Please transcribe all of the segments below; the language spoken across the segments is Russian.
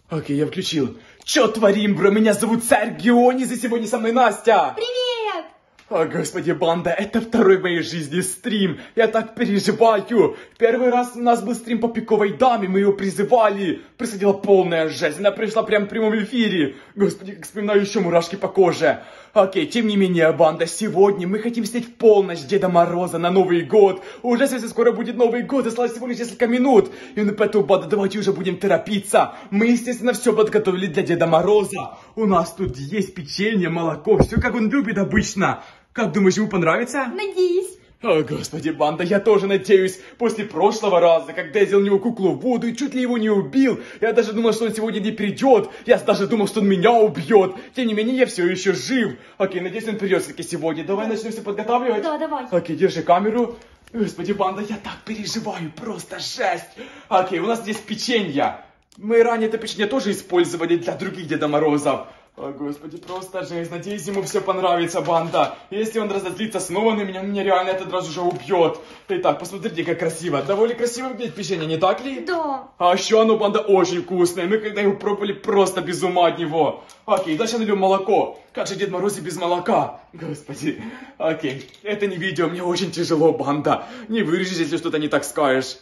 Окей, я включил. Чё творим, бро? Меня зовут Царь Геонис, и сегодня со мной Настя. Привет! О, господи, банда, это второй в моей жизни стрим. Я так переживаю. Первый раз у нас был стрим по пиковой даме, мы ее призывали. Происходила полная жесть, она пришла прямо в прямом эфире. Господи, как вспоминаю, еще мурашки по коже. Окей, тем не менее, банда, сегодня мы хотим снять в полночь Деда Мороза на Новый год. Уже совсем скоро будет Новый год, осталось всего лишь несколько минут. И поэтому, банда, давайте уже будем торопиться. Мы, естественно, все подготовили для Деда Мороза. У нас тут есть печенье, молоко, все как он любит обычно. Как думаешь, ему понравится? Надеюсь. О, господи, банда, я тоже надеюсь. После прошлого раза, когда я сделал у него куклу в воду и чуть ли его не убил, я даже думал, что он сегодня не придет. Я даже думал, что он меня убьет. Тем не менее, я все еще жив. Окей, надеюсь, он придет все-таки сегодня. Давай начнем все подготавливать. Да, давай. Окей, держи камеру. Господи, банда, я так переживаю, просто жесть. Окей, у нас здесь печенье. Мы ранее это печенье тоже использовали для других Деда Морозов. О, господи, просто жесть. Надеюсь, ему все понравится, банда. Если он разозлится снова на меня, он меня реально этот раз уже убьет. Итак, посмотрите, как красиво. Довольно красиво выглядит печенье, не так ли? Да. А еще оно, банда, очень вкусное. Мы когда его пробовали, просто без ума от него. Окей, дальше нальем молоко. Как же Дед Мороз и без молока? Господи. Окей, это не видео, мне очень тяжело, банда. Не вырежешь, если что-то не так скажешь.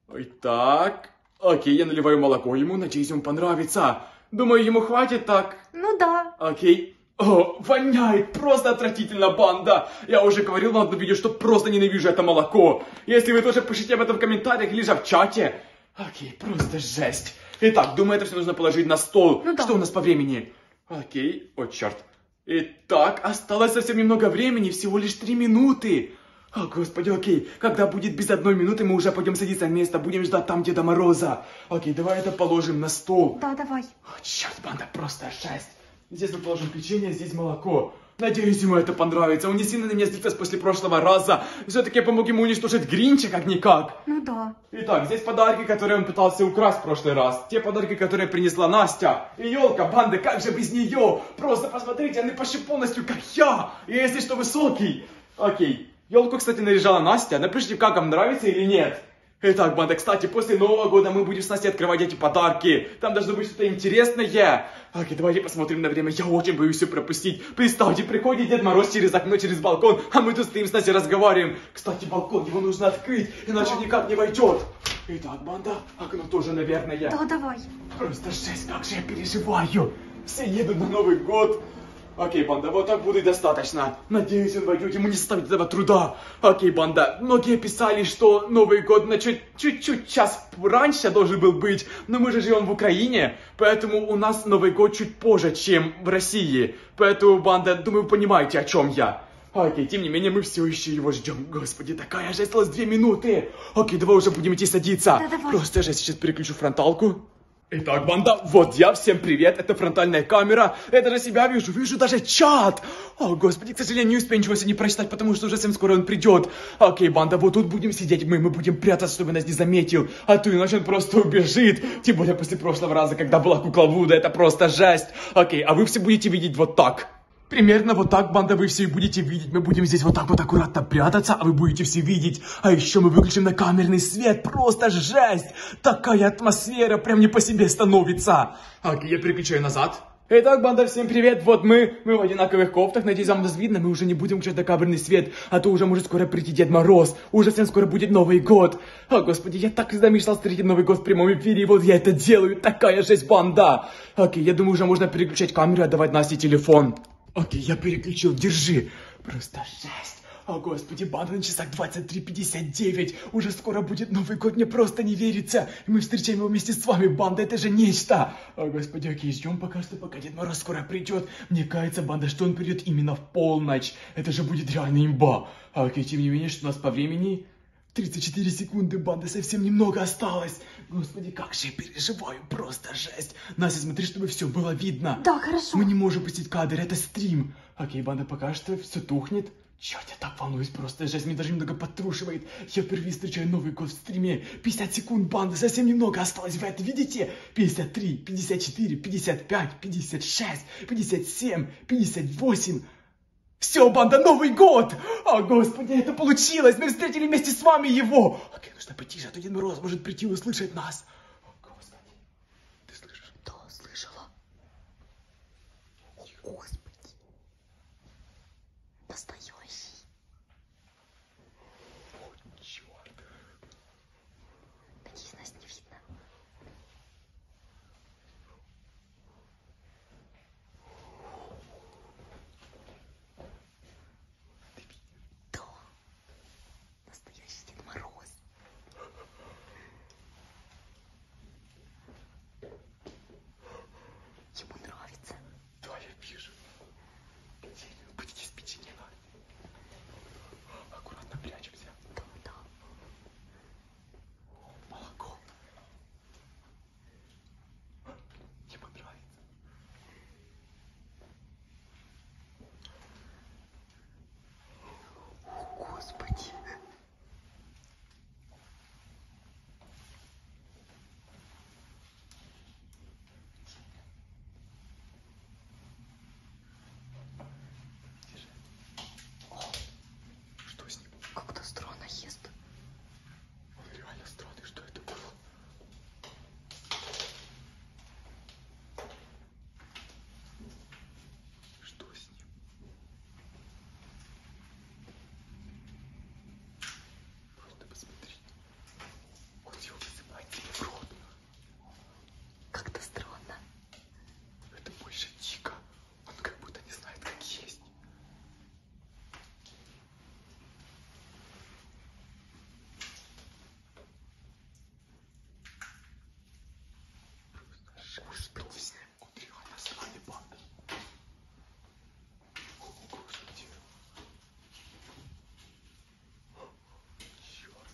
Итак, окей, я наливаю молоко ему, надеюсь, ему понравится. Думаю, ему хватит так. Ну да. Окей. О, воняет просто отвратительно, банда. Я уже говорил в одном видео, что просто ненавижу это молоко. Если вы тоже пишите об этом в комментариях или же в чате. Окей, просто жесть. Итак, думаю, это все нужно положить на стол. Ну да. Что у нас по времени? Окей, о черт. Итак, осталось совсем немного времени, всего лишь 3 минуты. О, господи, окей. Когда будет без 1 минуты, мы уже пойдем садиться на место, будем ждать там Деда Мороза. Окей, давай это положим на стол. Да, давай. О, черт, банда, просто жесть. Здесь мы положим печенье, здесь молоко. Надеюсь, ему это понравится. Он не сильно на меня злится после прошлого раза. Все-таки я помог ему уничтожить Гринча, как-никак. Ну да. Итак, здесь подарки, которые он пытался украсть в прошлый раз. Те подарки, которые принесла Настя. И елка, банда, как же без нее? Просто посмотрите, она почти полностью как я. И если что, высокий. Окей. Елку, кстати, наряжала Настя. Напишите, как вам нравится или нет. Итак, банда, кстати, после Нового года мы будем с Настей открывать эти подарки. Там должно быть что-то интересное. Окей, давайте посмотрим на время. Я очень боюсь все пропустить. Представьте, приходит Дед Мороз через окно, через балкон, а мы тут стоим с Настей разговариваем. Кстати, балкон, его нужно открыть, иначе никак не войдет. Итак, банда, окно тоже, наверное. Да, давай. Просто жесть, как же я переживаю. Все едут на Новый год. Окей, банда, вот так будет достаточно. Надеюсь, он войдет, ему не составит этого труда. Окей, банда, многие писали, что Новый год на чуть-чуть час раньше должен был быть, но мы же живем в Украине, поэтому у нас Новый год чуть позже, чем в России. Поэтому, банда, думаю, вы понимаете, о чем я. Окей, тем не менее, мы все еще его ждем. Господи, такая жесть, осталось 2 минуты. Окей, давай уже будем идти садиться. Да, давай. Просто же сейчас переключу фронталку. Итак, банда, вот я, всем привет, это фронтальная камера, я даже себя вижу даже чат. О, господи, к сожалению, не успею ничего сегодня прочитать, потому что уже совсем скоро он придет. Окей, банда, вот тут будем сидеть, мы будем прятаться, чтобы нас не заметил, а то иначе он просто убежит. Тем более после прошлого раза, когда была кукла Вуда, это просто жесть. Окей, а вы все будете видеть вот так. Примерно вот так, банда, вы все и будете видеть. Мы будем здесь вот так вот аккуратно прятаться, а вы будете все видеть. А еще мы выключим на камерный свет. Просто жесть! Такая атмосфера прям не по себе становится. Окей, я переключаю назад. Итак, банда, всем привет. Вот мы в одинаковых кофтах. Надеюсь, вам нас видно. Мы уже не будем включать на камерный свет, а то уже может скоро прийти Дед Мороз. Уже совсем скоро будет Новый год. О, господи, я так всегда мечтал встретить Новый год в прямом эфире. И вот я это делаю. Такая жесть, банда. Окей, я думаю, уже можно переключать камеру и отдавать Насте телефон. Окей, я переключил, держи. Просто жесть. О, господи, банда, на часах 23:59. Уже скоро будет Новый год, мне просто не верится. И мы встречаем его вместе с вами, банда, это же нечто. О, господи, окей, ждем пока что, пока Дед Мороз скоро придет. Мне кажется, банда, что он придет именно в полночь. Это же будет реально имба. Окей, тем не менее, что у нас по времени? 34 секунды, банда, совсем немного осталось. Господи, как же я переживаю, просто жесть. Настя, смотри, чтобы все было видно. Да, хорошо. Мы не можем пустить кадр, это стрим. Окей, банда, пока что все тухнет. Черт, я так волнуюсь, просто жесть, меня даже немного подтрушивает. Я впервые встречаю Новый год в стриме. 50 секунд, банда, совсем немного осталось, вы это видите? 53, 54, 55, 56, 57, 58... Все, банда, Новый год! О, господи, это получилось! Мы встретили вместе с вами его! Окей, нужно потише, а то Дед Мороз может прийти и услышать нас. О, господи. Ты слышишь? Да, услышала? О, Господи. Настоящий. О, черт. Надеюсь, нас не видно. Да. Настоящий Дед Мороз. Ему нравится. Да, я вижу. Печенье. Будете с печеньем. Аккуратно прячемся. Да, да. Молоко. Ему нравится. О, Господи. Держи. Что с ним? Как-то странно ест. Он реально странный. Что это было? Что с ним? Просто посмотри. Он его высыпает себе в рот. Как-то странно. Это больше дико. Он как будто не знает, как есть. Просто что с ним? Он реально странный панда. О, Господи. Черт.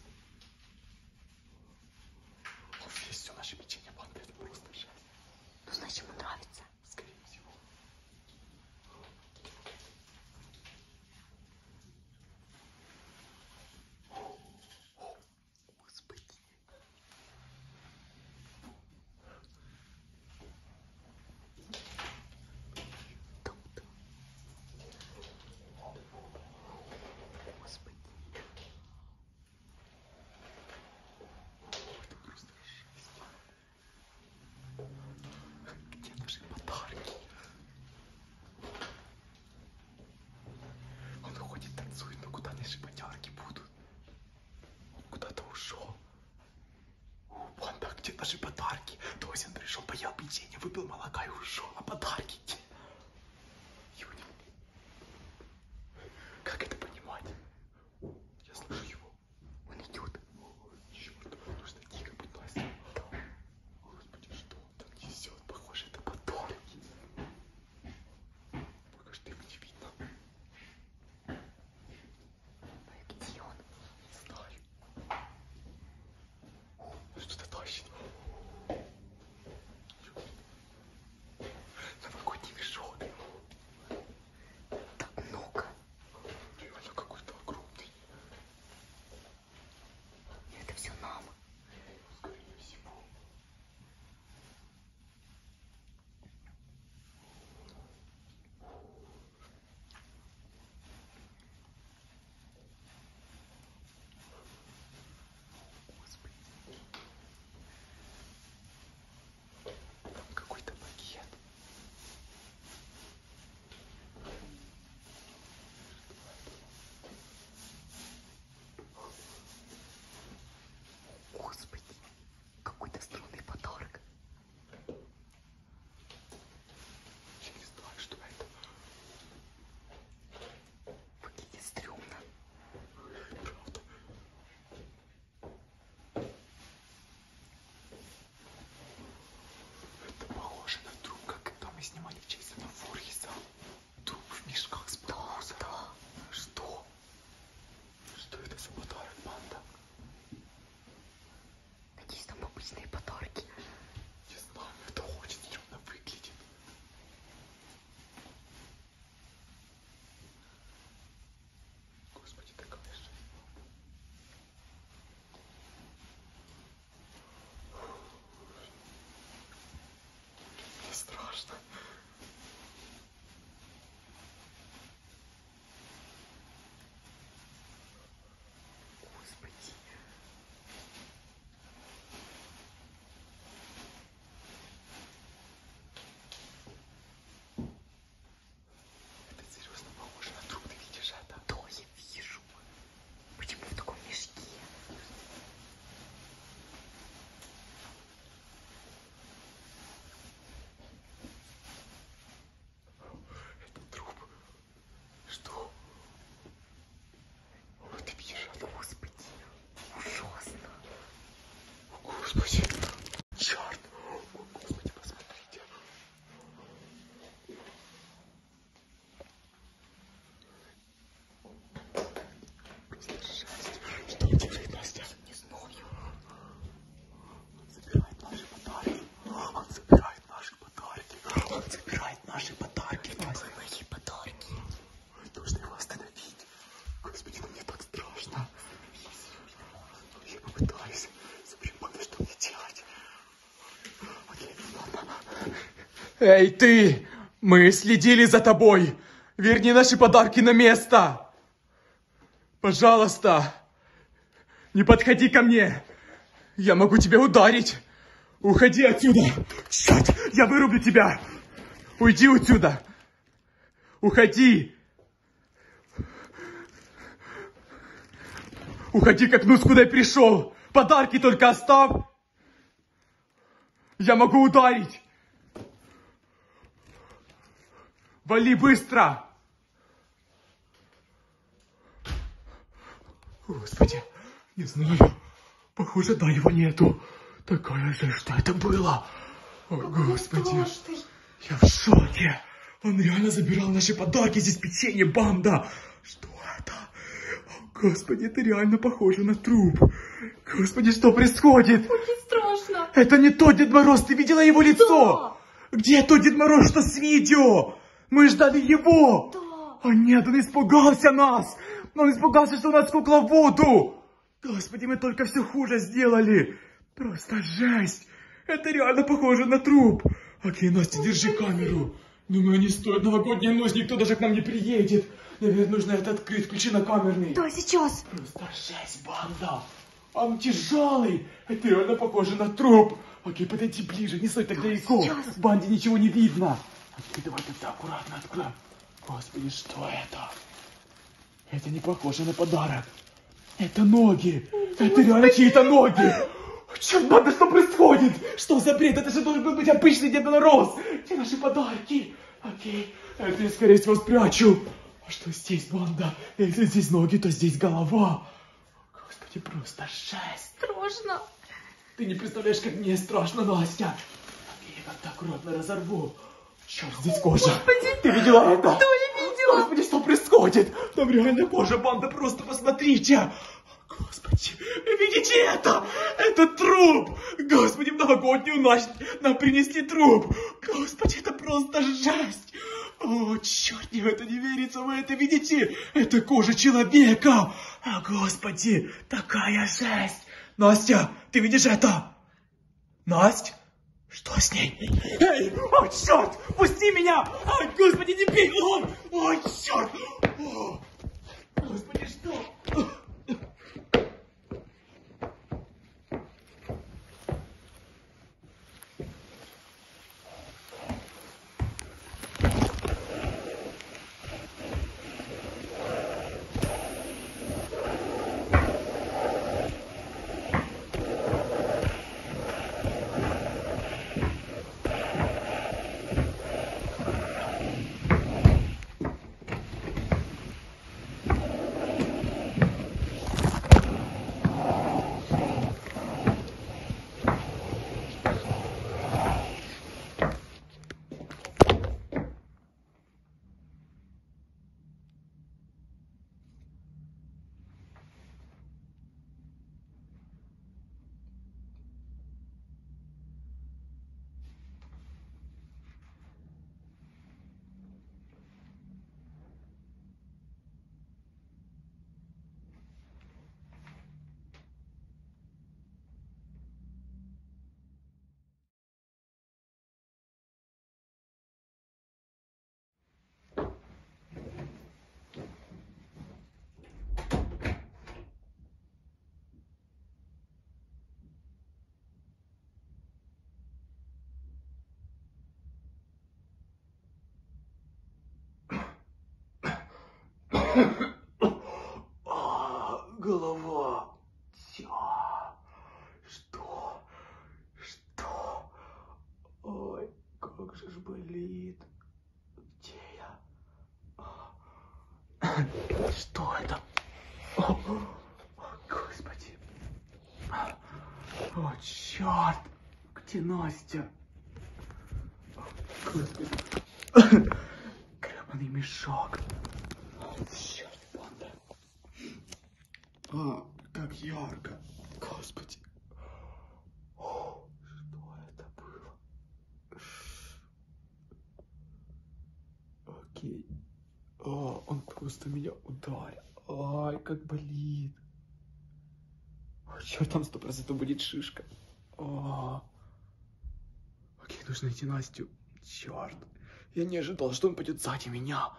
Он съест все наше печенье, панда. Это просто жесть. Ну, значит, ему нравится. Скорее всего. Господи. Да, да. Господи. Это просто жесть. Где наши подарки? Он ходит, танцует, но куда наши подарки будут? Он куда-то ушел. Панда, где наши подарки? То есть он пришел, поел печенье, выпил молока и ушел. А подарки где? Юля, как это понимать? Я слышу его. Он идет. Черт, нужно дико быть ласковым. Господи, что он там несет? Похоже, это подарки. Пока что его не видно. Ну и где он? Не знаю. Что-то тащит. Новогодний мешок. Так много. Реально какой-то огромный. Это все нам. Скорее всего. Господи. Там какой-то пакет. Господи. Какой-то странный подарок. Я не знаю, что это. Выглядит стрёмно. Правда. Это похоже на труп, как когда мы снимали Джейсона Voorheesa. Труп в мешках с паровоза. Да. Что? Что это за подарок, панда? Надеюсь, там обычные подарки. Не знаю, это очень стрёмно выглядит. Господи, такая же. Мне страшно. Господи. он делает, Настя? Не знаю. Он забирает наши подарки. Он забирает наши подарки. Он забирает наши подарки, Настя. Мои подарки. Нужно его остановить. Господи, ну мне так страшно. Я попытаюсь. Смотри, Банда, что мне делать? Окей, ладно. Эй, ты! Мы следили за тобой. Верни наши подарки на место. Пожалуйста. Не подходи ко мне. Я могу тебя ударить. Уходи отсюда. Черт, я вырублю тебя. Уйди отсюда. Уходи. Уходи к окну, скуда я пришел. Подарки только оставь. Я могу ударить. Вали быстро. Господи, не знаю. Похоже, да, его нету. Такая же, что это было. О, Господи. Я в шоке. Он реально забирал наши подарки. Здесь печенье, Банда. Что это? О, Господи, это реально похоже на труп. Господи, что происходит? Очень страшно. Это не тот Дед Мороз. Ты видела его лицо? Да. Где тот Дед Мороз, что с видео? Мы ждали его. Да. О нет, он испугался нас. Он испугался, что у нас кукла в воду. Господи, мы только все хуже сделали. Просто жесть. Это реально похоже на труп. Окей, Настя, держи камеру. Думаю, не стоит новогодняя ночь, никто даже к нам не приедет. Наверное, нужно это открыть, включи на камерный. Да, сейчас. Просто жесть, Банда. Он тяжелый. Это реально похоже на труп. Окей, подойди ближе, не стой так далеко. Сейчас. Банде ничего не видно. Окей, давай тогда аккуратно откроем. Господи, что это? Это не похоже на подарок. Это ноги. Это реально чьи-то ноги. Черт, Банда, что происходит? Что за бред? Это же должен быть обычный Дед Мороз. Где наши подарки? Окей, это я, скорее всего, спрячу. А что здесь, Банда? Если здесь ноги, то здесь голова. Господи, просто жесть. Страшно. Ты не представляешь, как мне страшно, Настя. Окей, я как-то аккуратно разорву. Черт, здесь кожа. Господи. Ты видела это? Да, я видела. Господи, что происходит? Там реально кожа, Банда, просто посмотрите. Господи, видите это? Это труп! Господи, в новогоднюю ночь нам принесли труп! Господи, это просто жесть! О, черт, мне в это не верится, вы это видите? Это кожа человека! О, Господи, такая жесть! Настя, ты видишь это? Настя? Что с ней? Эй, о, черт, пусти меня! Ой, Господи, не бей! Ой, черт! О, Господи, что? Голова. Что? Что? Ой, как же ж болит. Где я? Что это? О, Господи. О, черт. Где Настя? Господи. Гребаный мешок. Черт, Банда. Как ярко. Господи. Что это было? Окей. Он просто меня ударил. Ай, как болит. Черт, там 100% будет шишка. Окей, нужно найти Настю. Черт. Я не ожидал, что он пойдет сзади меня.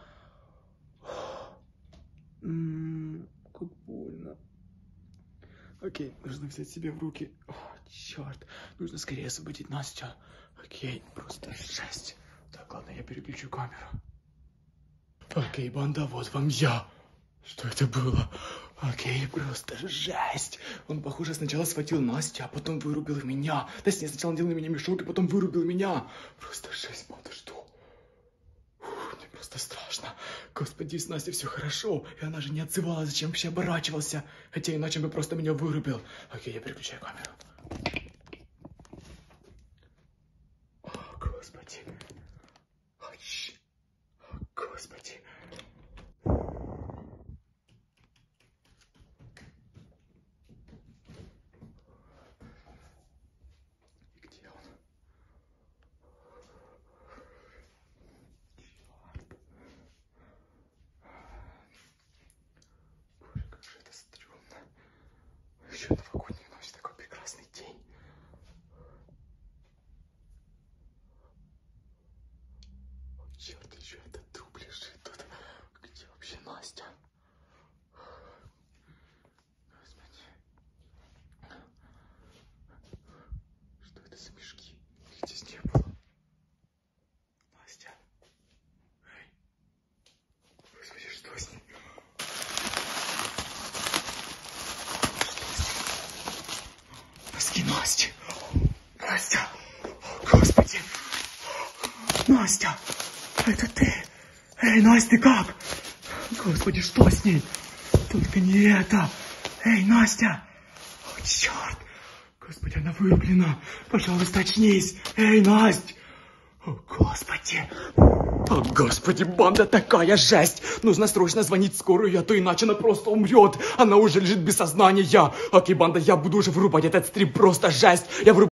Как больно. Окей, нужно взять себя в руки. Черт, нужно скорее освободить Настю. Окей, просто жесть. Так, ладно, я переключу камеру. Окей, банда, вот вам я. Что это было? Окей, просто жесть. Он, похоже, сначала схватил Настю, а потом вырубил меня. Точнее, сначала надел на меня мешок, и потом вырубил меня. Просто жесть, банда, что? Мне просто страшно. Господи, с Настей все хорошо. И она же не отзывала, зачем вообще оборачивался. Хотя иначе бы просто меня вырубил. Окей, я переключаю камеру. О, Господи. О, Господи. Еще новогодняя ночь, такой прекрасный день. О, черт, еще этот труп лежит тут. Где вообще Настя? Господи. Что это за мешки? Их здесь не было. Настя. Эй. Господи, что с ней? Настя! Настя! О, Господи! Настя! Это ты! Эй, Настя, ты как? Господи, что с ней? Только не это! Эй, Настя! О, черт! Господи, она вырублена! Пожалуйста, очнись! Эй, Настя! О, Господи! О, Господи, банда, такая жесть! Нужно срочно звонить в скорую, а то иначе она просто умрет. Она уже лежит без сознания. Окей, банда, я буду уже вырубать этот стрим, просто жесть. Я вырубаю.